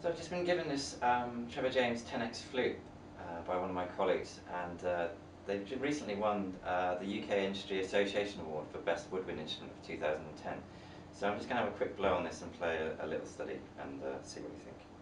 So I've just been given this Trevor James 10x flute by one of my colleagues, and they've recently won the UK Industry Association Award for Best Woodwind Instrument of 2010. So I'm just going to have a quick blow on this and play a little study and see what you think.